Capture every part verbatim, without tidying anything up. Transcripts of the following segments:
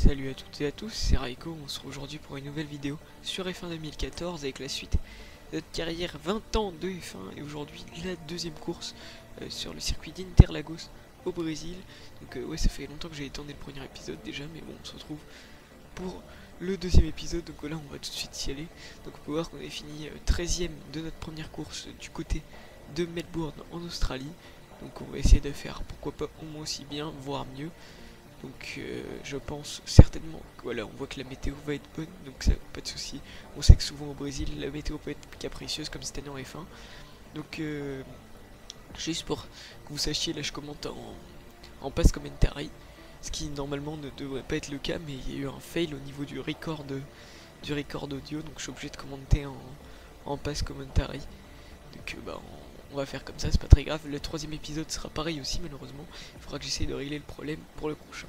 Salut à toutes et à tous, c'est Raiko, on se retrouve aujourd'hui pour une nouvelle vidéo sur F un deux mille quatorze avec la suite de notre carrière vingt ans de F un et aujourd'hui la deuxième course euh, sur le circuit d'Interlagos au Brésil. Donc euh, ouais, ça fait longtemps que j'ai étendu le premier épisode déjà, mais bon, on se retrouve pour le deuxième épisode, donc là on va tout de suite y aller. Donc on peut voir qu'on a fini euh, treizième de notre première course du côté de Melbourne en Australie. Donc on va essayer de faire pourquoi pas au moins aussi bien, voire mieux. Donc euh, je pense certainement que voilà, on voit que la météo va être bonne, donc ça pas de souci. On sait que souvent au Brésil la météo peut être capricieuse comme cette année en F un. Donc euh, juste pour que vous sachiez, là je commente en, en pass commentary, ce qui normalement ne devrait pas être le cas, mais il y a eu un fail au niveau du record du record audio, donc je suis obligé de commenter en, en pass commentary. Donc euh, bah on, on va faire comme ça, c'est pas très grave. Le troisième épisode sera pareil aussi malheureusement. Il faudra que j'essaye de régler le problème pour le prochain.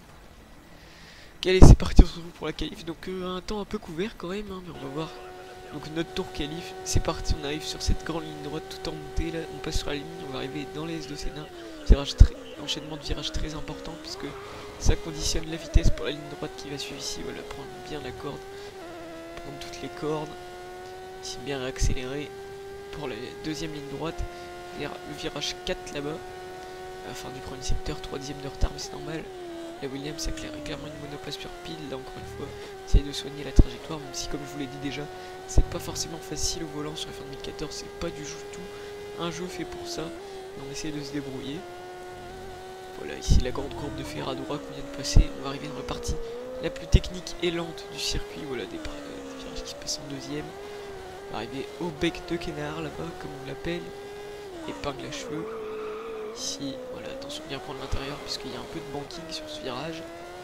Ok, allez, c'est parti, on se retrouve pour la qualif. Donc euh, un temps un peu couvert quand même, hein, mais on va voir. Donc notre tour qualif, c'est parti, on arrive sur cette grande ligne droite tout en montée là, on passe sur la ligne, on va arriver dans les S de Senna. Virage très, enchaînement de virages très important puisque ça conditionne la vitesse pour la ligne droite qui va suivre ici. Voilà, prendre bien la corde, prendre toutes les cordes, ici bien accélérer pour la deuxième ligne droite, vers le virage quatre là-bas, à la fin du premier secteur, trois dixièmes de retard mais c'est normal. La Williams a clairement une monoplace sur pile, là encore une fois, essayer de soigner la trajectoire, même si comme je vous l'ai dit déjà, c'est pas forcément facile au volant sur la fin deux mille quatorze, c'est pas du tout un jeu fait pour ça, mais on essaie de se débrouiller. Voilà, ici la grande courbe de Ferradura qu'on vient de passer, on va arriver dans la partie la plus technique et lente du circuit, voilà, des, des virages qui se passent en deuxième. On va arriver au bec de Kenard là-bas, comme on l'appelle, épingle à cheveux. Ici, voilà, attention bien prendre l'intérieur puisqu'il y a un peu de banking sur ce virage.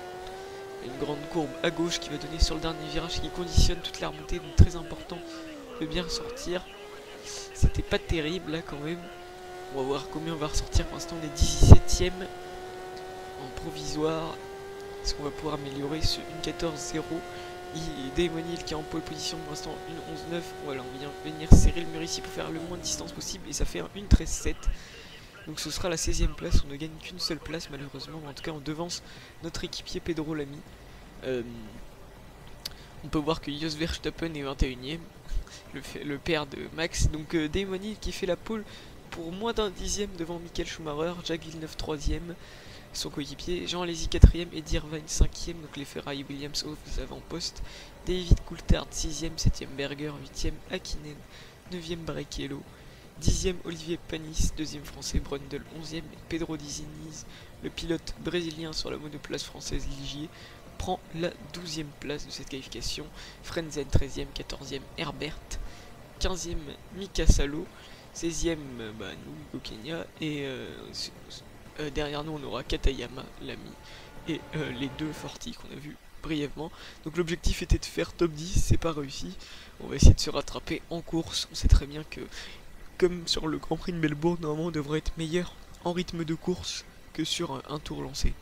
Une grande courbe à gauche qui va donner sur le dernier virage qui conditionne toute la remontée, donc très important de bien ressortir. C'était pas terrible là quand même. On va voir combien on va ressortir. Pour l'instant on est dix-septième en provisoire. Est-ce qu'on va pouvoir améliorer ce une quatorze zéro? Daemonil qui est en pole position pour l'instant une onze neuf. Voilà, on vient venir serrer le mur ici pour faire le moins de distance possible et ça fait un une treize sept. Donc ce sera la seizième place, on ne gagne qu'une seule place malheureusement, en tout cas on devance notre équipier Pedro Lamy. Euh, on peut voir que Jos Verstappen est vingt et unième, le, le père de Max. Donc euh, Daemonil qui fait la pole pour moins d'un dixième devant Michael Schumacher, Jacques Villeneuve troisième, son coéquipier, Jean Alesi quatrième, Eddie Irvine cinquième, donc les Ferrari Williams aux avant-postes, David Coulthard sixième, septième Berger, huitième Hakkinen, neuvième Barrichello, dixième Olivier Panis, deuxième français Brundle, onzième Pedro Diniz, le pilote brésilien sur la monoplace française Ligier, prend la douzième place de cette qualification. Frenzen treizième, quatorzième Herbert, quinzième Mika Salo, seizième bah, nous, Hugo Kenya, et euh, euh, derrière nous on aura Katayama, l'ami, et euh, les deux Forti qu'on a vu brièvement. Donc l'objectif était de faire top dix, c'est pas réussi. On va essayer de se rattraper en course. On sait très bien que comme sur le Grand Prix de Melbourne, normalement on devrait être meilleur en rythme de course que sur un, un tour lancé.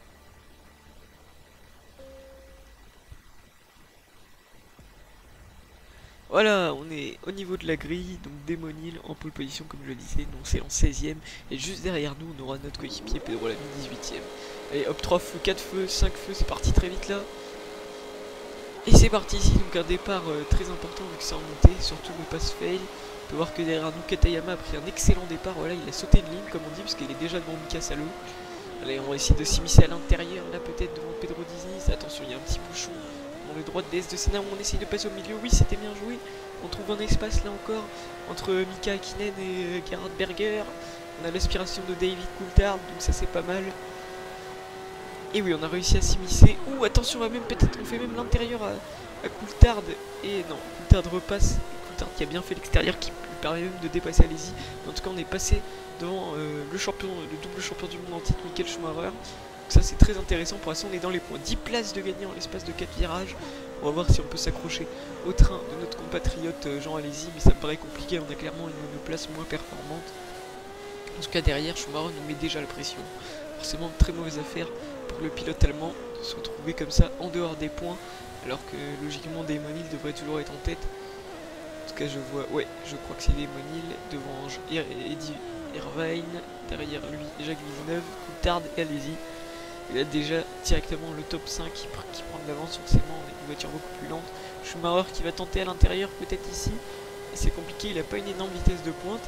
Voilà, on est au niveau de la grille, donc Daemonil en pole position comme je le disais, donc c'est en seizième, et juste derrière nous on aura notre coéquipier Pedro Lamy dix-huitième. Allez hop, trois feux, quatre feux, cinq feux, c'est parti très vite là. Et c'est parti ici, donc un départ euh, très important vu que c'est en montée, surtout le pass fail. On peut voir que derrière nous, Katayama a pris un excellent départ. Voilà, il a sauté une ligne, comme on dit, parce qu'il est déjà devant Mika Salo. Allez, on va essayer de s'immiscer à l'intérieur, là, peut-être devant Pedro Diniz. Attention, il y a un petit bouchon dans le droit de S de Senna où on essaye de passer au milieu. Oui, c'était bien joué. On trouve un espace, là encore, entre Mika Hakkinen et euh, Gerhard Berger. On a l'aspiration de David Coulthard, donc ça, c'est pas mal. Et oui, on a réussi à s'immiscer. Ouh, attention, on va même peut-être, on fait même l'intérieur à, à Coulthard. Et non, Coulthard repasse. Qui a bien fait l'extérieur, qui lui permet même de dépasser Alesi. En tout cas on est passé devant euh, le champion, le double champion du monde en titre, Michael Schumacher. Donc ça c'est très intéressant. Pour l'instant on est dans les points, dix places de gagner en l'espace de quatre virages. On va voir si on peut s'accrocher au train de notre compatriote euh, Jean Alesi, mais ça me paraît compliqué, on a clairement une monoplace moins performante. En tout cas derrière Schumacher nous met déjà la pression. Forcément très mauvaise affaire pour le pilote allemand de se retrouver comme ça en dehors des points, alors que logiquement Daemonil devrait toujours être en tête. En tout cas je vois, ouais, je crois que c'est Daemonil devant Eddie Irvine, derrière lui Jacques Villeneuve, Coulthard et Alesi. Et là déjà directement le top cinq qui, qui prend de l'avance forcément avec une voiture beaucoup plus lente. Schumacher qui va tenter à l'intérieur peut-être ici. C'est compliqué, il n'a pas une énorme vitesse de pointe.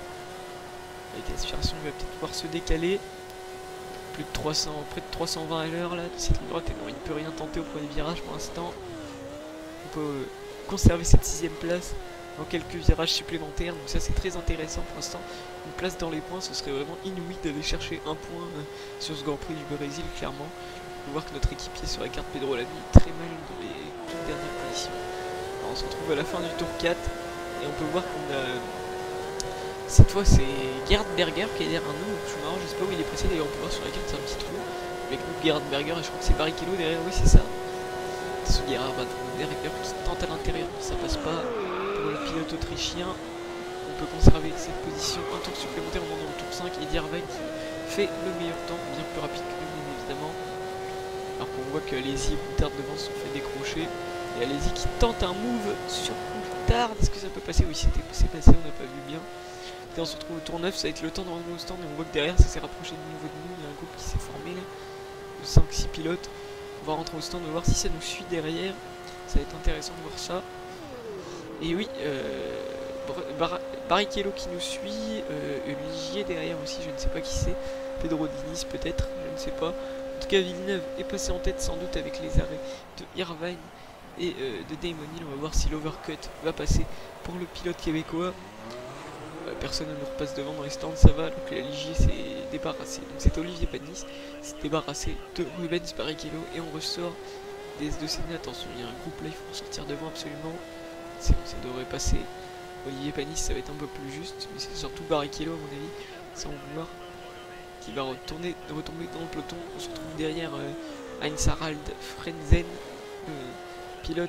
Avec l'aspiration il va peut-être pouvoir se décaler. Plus de trois cents, près de trois cent vingt à l'heure là de cette ligne droite et non il ne peut rien tenter au premier virage pour l'instant. On peut euh, conserver cette sixième place dans quelques virages supplémentaires, donc ça c'est très intéressant pour l'instant. Une place dans les points, ce serait vraiment inouï d'aller chercher un point euh, sur ce Grand Prix du Brésil clairement. On peut voir que notre équipier sur la carte Pedro Lamy est très mal dans les toutes dernières positions. Alors on se retrouve à la fin du tour quatre et on peut voir qu'on a... Cette fois c'est Gerhard Berger qui est derrière nous, Schumacher je sais pas où il est pressé d'ailleurs on peut voir sur la carte c'est un petit trou. Avec nous Gerhard Berger et je crois que c'est Barrichello derrière, oui c'est ça. Ce Gerhard Berger qui tente à l'intérieur, ça passe pas pour le pilote autrichien. On peut conserver cette position un tour supplémentaire au moment du tour cinq et Dirvain qui fait le meilleur temps, bien plus rapide que nous bien évidemment. Alors qu'on voit que Alesi et Coulthard devant se sont fait décrocher. Et Alesi qui tente un move sur Coulthard, est-ce que ça peut passer? Oui c'est passé, on n'a pas vu bien. Et on se retrouve au tour neuf, ça va être le temps de rentrer au stand et on voit que derrière ça s'est rapproché de nouveau de nous, il y a un groupe qui s'est formé là, de cinq six pilotes. On va rentrer au stand, on va voir si ça nous suit derrière, ça va être intéressant de voir ça. Et oui, euh, Bar Barrichello qui nous suit, euh, Ligier derrière aussi, je ne sais pas qui c'est, Pedro Diniz peut-être, je ne sais pas. En tout cas Villeneuve est passé en tête sans doute avec les arrêts de Irvine et euh, de Damon Hill. On va voir si l'overcut va passer pour le pilote québécois. Euh, personne ne nous repasse devant dans les stands, ça va, donc la Ligier s'est débarrassé, donc c'est Olivier Panis, s'est débarrassé de Rubens Barrichello et on ressort des S deux C N. Attention, il y a un groupe là, il faut sortir devant absolument. C'est bon, ça devrait passer. Olivier Panis, ça va être un peu plus juste, mais c'est surtout Barrichello à mon avis, sans vouloir, qui va retourner, retomber dans le peloton. On se retrouve derrière euh, Heinz Harald Frenzen, euh, pilote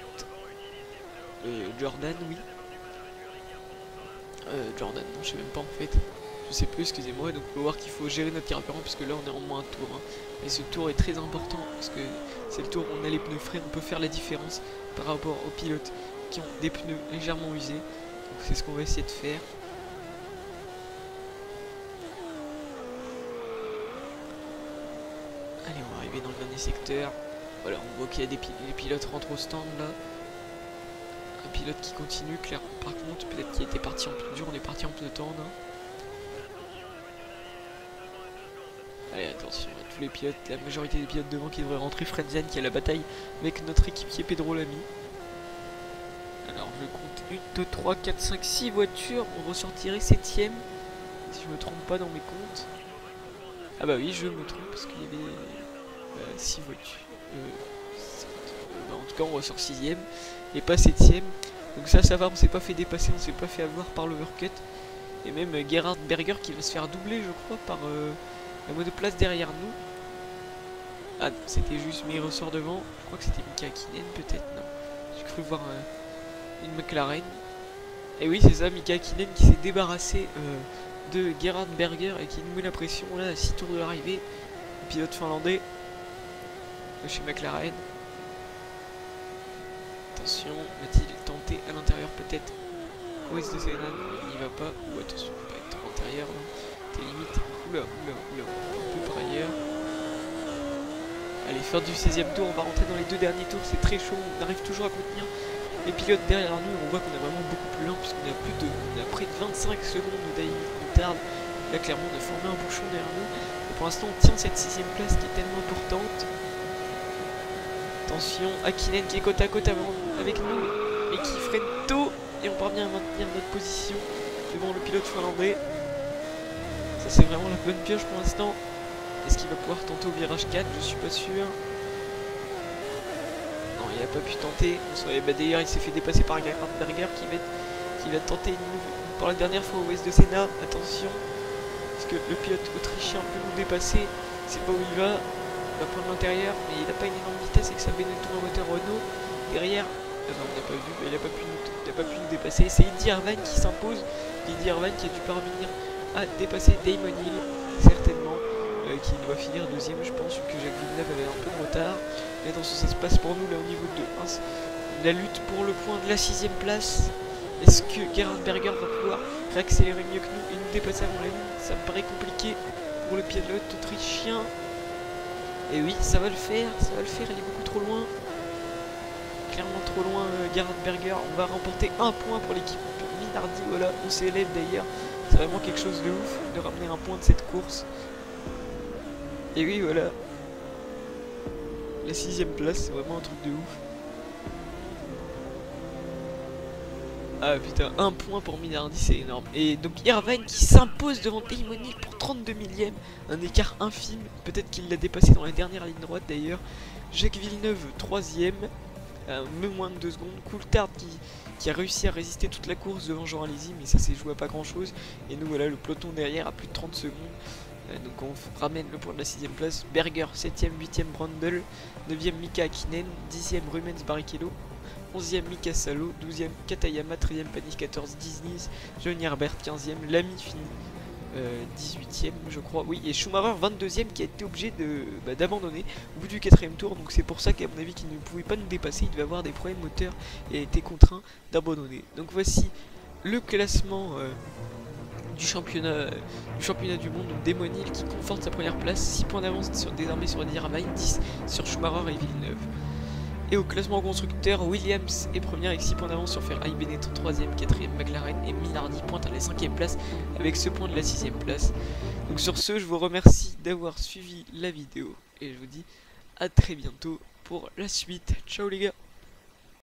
euh, Jordan, oui. Euh, Jordan, non, je sais même pas en fait. Je sais plus, excusez-moi. Donc on peut voir qu'il faut gérer notre carburant puisque là on est en moins un tour. Hein. Et ce tour est très important parce que c'est le tour où on a les pneus frais, on peut faire la différence par rapport aux pilotes qui ont des pneus légèrement usés. Donc c'est ce qu'on va essayer de faire. Allez, on va arriver dans le dernier secteur. Voilà, on voit qu'il y a des pi les pilotes rentrent au stand là. Un pilote qui continue, clairement. Par contre, peut-être qu'il était parti en plus dur, on est parti en peloton là. Allez, attention, tous les pilotes, la majorité des pilotes devant qui devraient rentrer. Frenzen qui a la bataille avec notre équipier Pedro Lamy. Alors, je compte une, deux, trois, quatre, cinq, six voitures. On ressortirait septième, si je me trompe pas dans mes comptes. Ah bah oui, je me trompe parce qu'il y avait euh, six voitures. Euh, bah, en tout cas, on ressort sixième et pas septième. Donc ça, ça va, on s'est pas fait dépasser, on s'est pas fait avoir par l'overcut. Et même euh, Gerhard Berger qui va se faire doubler, je crois, par euh, la monoplace derrière nous. Ah, c'était juste, mais il ressort devant. Je crois que c'était Mika Hakkinen, peut-être, non. J'ai cru voir euh, une McLaren. Et oui, c'est ça, Mika Hakkinen qui s'est débarrassé euh, de Gerhard Berger et qui nous met la pression là à six tours de l'arrivée. Le pilote finlandais de chez McLaren. Attention, va-t-il tenter à l'intérieur peut-être? Où est-ce que c'est là? Il n'y va pas. Ou attention, il va pas être trop intérieur là. T'es limite. Oula, oula, oula, un peu par ailleurs. Allez, fin du seizième tour, on va rentrer dans les deux derniers tours, c'est très chaud, on arrive toujours à contenir les pilotes derrière nous, on voit qu'on est vraiment beaucoup plus lent puisqu'on a plus de, on a près de vingt-cinq secondes de Coulthard. Là clairement on a formé un bouchon derrière nous, et pour l'instant on tient cette sixième place qui est tellement importante. Attention, Hakkinen qui est côte à côte avant, avec nous, et qui freine tôt, et on parvient à maintenir notre position devant le pilote finlandais. Ça c'est vraiment la bonne pioche pour l'instant. Est-ce qu'il va pouvoir tenter au virage quatre? Je suis pas sûr. Non, il n'a pas pu tenter. Bah, d'ailleurs, il s'est fait dépasser par Gerhard Berger qui va, être, qui va tenter une move pour la dernière fois au S deux C N A. Attention, parce que le pilote autrichien peut nous dépasser. C'est pas où il va. Il va prendre l'intérieur, mais il n'a pas une énorme vitesse avec sa Benetton à moteur Renault. Derrière, ah non, on n'a pas vu, mais il n'a pas, pas pu nous dépasser. C'est Eddie Irvine qui s'impose. Eddie Irvine qui a dû parvenir à dépasser Damon Hill, certainement. Qui doit finir deuxième, je pense, que Jacques Villeneuve avait un peu de retard. Mais attention, ça se passe pour nous là au niveau de un. La lutte pour le point de la sixième place. Est-ce que Gerhard Berger va pouvoir réaccélérer mieux que nous et nous dépasser avant la ligne? Ça me paraît compliqué pour le pilote autrichien. Et oui, ça va le faire, ça va le faire, il est beaucoup trop loin. Clairement trop loin, euh, Gerhard Berger. On va remporter un point pour l'équipe Minardi. Voilà, on s'élève d'ailleurs. C'est vraiment quelque chose de ouf de ramener un point de cette course. Et oui, voilà. La sixième place, c'est vraiment un truc de ouf. Ah putain, un point pour Minardi, c'est énorme. Et donc Irvine qui s'impose devant Damon Hill pour trente-deux millième. Un écart infime. Peut-être qu'il l'a dépassé dans la dernière ligne droite d'ailleurs. Jacques Villeneuve, troisième. Euh, même moins de deux secondes. Coulthard qui, qui a réussi à résister toute la course devant Jean Alesi, mais ça s'est joué à pas grand chose. Et nous voilà, le peloton derrière à plus de trente secondes. Euh, donc on ramène le point de la sixième place. Berger, septième, huitième Brundle, neuvième Mika Hakkinen, dixième Rumens Barrichello, onzième Mika Salo, douzième Katayama, treizième Panis, quatorze Diniz, Johnny Herbert, quinzième, Lamy fini euh, dix-huitième je crois, oui, et Schumacher vingt-deuxième qui a été obligé de bah, d'abandonner au bout du quatrième tour, donc c'est pour ça qu'à mon avis qu'il ne pouvait pas nous dépasser, il devait avoir des problèmes moteurs et a été contraint d'abandonner. Donc voici le classement euh, du championnat du championnat du monde, donc Damon Hill qui conforte sa première place, six points d'avance sur, désormais sur Irvine, dix sur Schumacher et Villeneuve. Et au classement constructeur, Williams est première avec six points d'avance sur Ferrari, Benetton troisième, quatrième McLaren et Minardi pointe à la cinquième place avec ce point de la sixième place. Donc sur ce, je vous remercie d'avoir suivi la vidéo et je vous dis à très bientôt pour la suite. Ciao les gars.